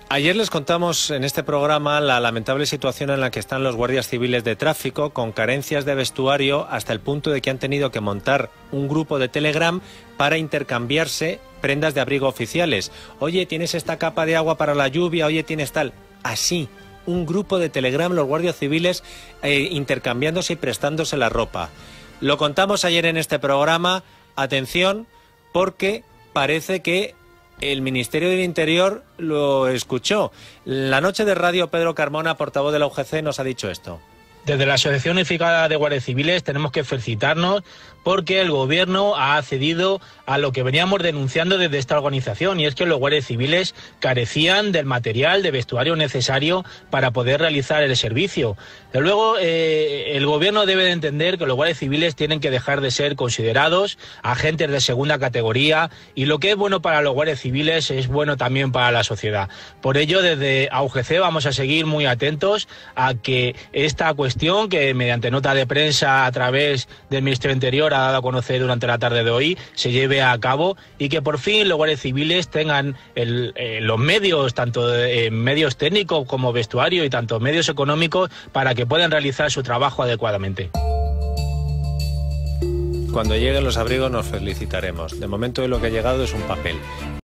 Ayer les contamos en este programa la lamentable situación en la que están los guardias civiles de tráfico, con carencias de vestuario hasta el punto de que han tenido que montar un grupo de Telegram para intercambiarse prendas de abrigo oficiales. Oye, ¿tienes esta capa de agua para la lluvia? Oye, ¿tienes tal? Así, un grupo de Telegram, los guardias civiles intercambiándose y prestándose la ropa. Lo contamos ayer en este programa. Atención, porque parece que el Ministerio del Interior lo escuchó. La noche de radio, Pedro Carmona, portavoz de la UGC, nos ha dicho esto. Desde la Asociación Unificada de Guardias Civiles tenemos que felicitarnos porque el Gobierno ha accedido a lo que veníamos denunciando desde esta organización, y es que los guardias civiles carecían del material de vestuario necesario para poder realizar el servicio. Pero luego el Gobierno debe de entender que los guardias civiles tienen que dejar de ser considerados agentes de segunda categoría, y lo que es bueno para los guardias civiles es bueno también para la sociedad. Por ello, desde AUGC vamos a seguir muy atentos a que esta cuestión, que mediante nota de prensa a través del Ministerio del Interior ha dado a conocer durante la tarde de hoy, se lleve a cabo y que por fin los guardias civiles tengan los medios, tanto medios técnicos como vestuario y tanto medios económicos, para que puedan realizar su trabajo adecuadamente. Cuando lleguen los abrigos nos felicitaremos. De momento lo que ha llegado es un papel.